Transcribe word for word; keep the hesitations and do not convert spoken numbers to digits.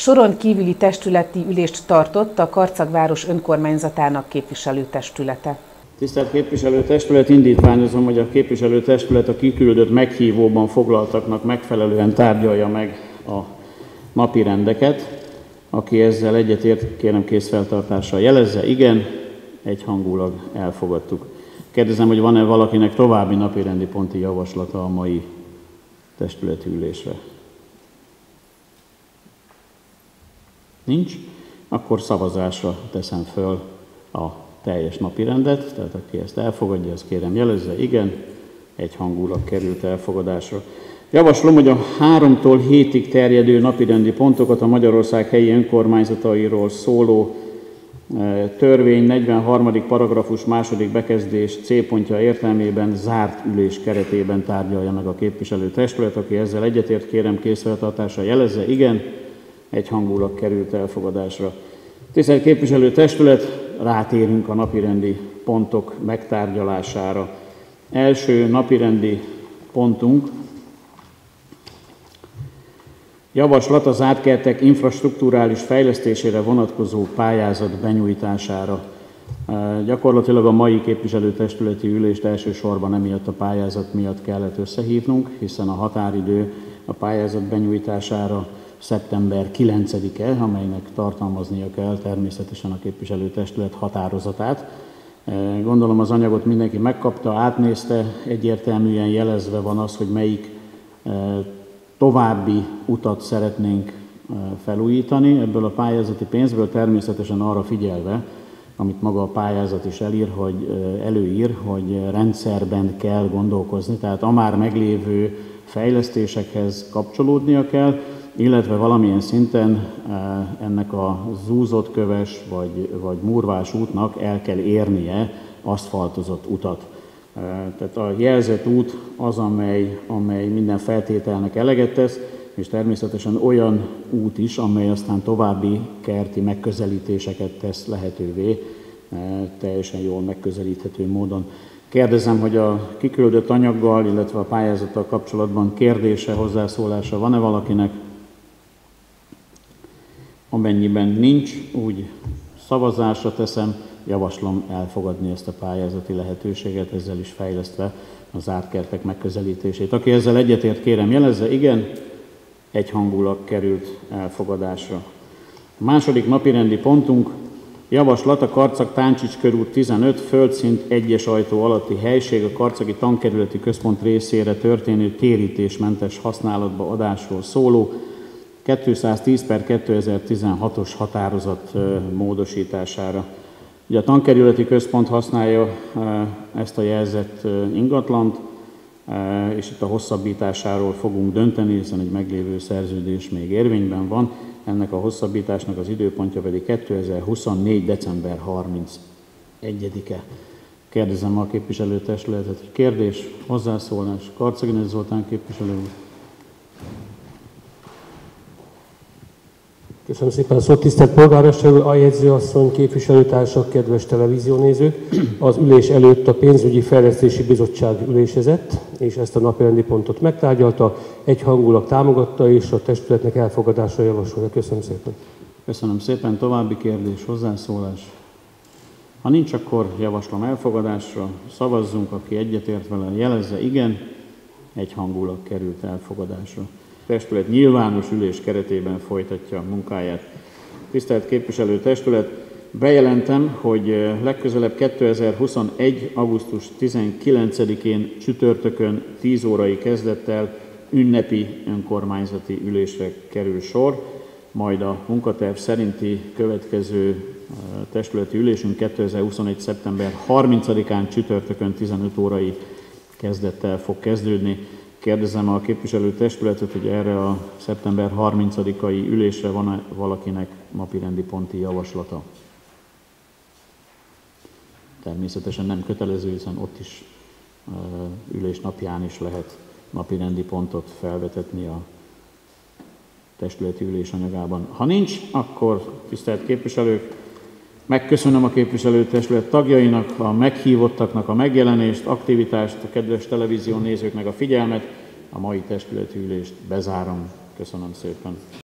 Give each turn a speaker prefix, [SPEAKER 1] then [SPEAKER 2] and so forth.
[SPEAKER 1] soron kívüli testületi ülést tartott a Karcagváros önkormányzatának képviselőtestülete.
[SPEAKER 2] Tisztelt képviselőtestület, indítványozom, hogy a képviselőtestület a kiküldött meghívóban foglaltaknak megfelelően tárgyalja meg a napirendeket. Aki ezzel egyetért, kérem kézfeltartással jelezze. Igen, egyhangulag elfogadtuk. Kérdezem, hogy van-e valakinek további napirendi ponti javaslata a mai testületi ülésre? Nincs? Akkor szavazásra teszem föl a teljes napirendet, tehát aki ezt elfogadja, azt kérem jelezze. Igen, egyhangulag került elfogadásra. Javaslom, hogy a háromtól hétig terjedő napirendi pontokat a Magyarország helyi önkormányzatairól szóló törvény negyvenharmadik paragrafus második bekezdés C pontja értelmében zárt ülés keretében tárgyalja meg a képviselőtestület. Aki ezzel egyetért, kérem kézfeltartással jelezze. Igen, egyhangulag került elfogadásra. Tisztelt képviselőtestület, rátérünk a napirendi pontok megtárgyalására. Első napirendi pontunk javaslat az átkertek infrastrukturális fejlesztésére vonatkozó pályázat benyújtására. Gyakorlatilag a mai képviselőtestületi ülést elsősorban emiatt a pályázat miatt kellett összehívnunk, hiszen a határidő a pályázat benyújtására szeptember kilencedike, amelynek tartalmaznia kell természetesen a képviselőtestület határozatát. Gondolom az anyagot mindenki megkapta, átnézte, egyértelműen jelezve van az, hogy melyik további utat szeretnénk felújítani. Ebből a pályázati pénzből természetesen arra figyelve, amit maga a pályázat is elír, hogy előír, hogy rendszerben kell gondolkozni, tehát a már meglévő fejlesztésekhez kapcsolódnia kell, illetve valamilyen szinten ennek a zúzott köves vagy, vagy murvás útnak el kell érnie aszfaltozott utat. Tehát a jelzett út az, amely, amely minden feltételnek eleget tesz, és természetesen olyan út is, amely aztán további kerti megközelítéseket tesz lehetővé, teljesen jól megközelíthető módon. Kérdezem, hogy a kiküldött anyaggal, illetve a pályázattal kapcsolatban kérdése, hozzászólása van-e valakinek? Amennyiben nincs, úgy szavazásra teszem, javaslom elfogadni ezt a pályázati lehetőséget, ezzel is fejlesztve az átkertek megközelítését. Aki ezzel egyetért, kérem jelezze. Igen, egyhangulag került elfogadásra. A második napirendi pontunk javaslat a Karcag-Táncsics körút tizenöt földszint egyes ajtó alatti helység a Karcagi Tankerületi Központ részére történő térítésmentes használatba adásról szóló kétszáztíz per kétezer-tizenhatos határozat módosítására. Ugye a Tankerületi Központ használja ezt a jelzett ingatlant, és itt a hosszabbításáról fogunk dönteni, hiszen egy meglévő szerződés még érvényben van. Ennek a hosszabbításnak az időpontja pedig kétezer-huszonnégy. december harmincegyedike. Kérdezem a képviselőtestületet, hogy kérdés, hozzászólás, Karczaginer Zoltán képviselő.
[SPEAKER 3] Köszönöm szépen a szót, tisztelt polgármester úr, aljegyzőasszony, képviselőtársak, kedves televíziónézők! Az ülés előtt a Pénzügyi Fejlesztési Bizottság ülésezett, és ezt a napirendi pontot megtárgyalta, egyhangulag támogatta, és a testületnek elfogadásra javasolja. Köszönöm szépen.
[SPEAKER 2] Köszönöm szépen. További kérdés, hozzászólás? Ha nincs, akkor javaslom elfogadásra. Szavazzunk, aki egyetért vele, jelezze. Igen, egyhangulag került elfogadásra. A testület nyilvános ülés keretében folytatja a munkáját. Tisztelt képviselőtestület, bejelentem, hogy legközelebb kétezer-huszonegy. augusztus tizenkilencedikén csütörtökön tíz órai kezdettel ünnepi önkormányzati ülésre kerül sor, majd a munkaterv szerinti következő testületi ülésünk kétezer-huszonegy. szeptember harmincadikán csütörtökön tizenöt órai kezdettel fog kezdődni. Kérdezem a képviselőtestületet, hogy erre a szeptember harmincadikai ülésre van-e valakinek napirendi ponti javaslata. Természetesen nem kötelező, hiszen ott is ülés napján is lehet napirendi pontot felvetetni a testületi ülés anyagában. Ha nincs, akkor tisztelt képviselők, megköszönöm a képviselőtestület tagjainak, a meghívottaknak a megjelenést, aktivitást, a kedves televízió nézőknek a figyelmet. A mai testületi ülést bezárom. Köszönöm szépen.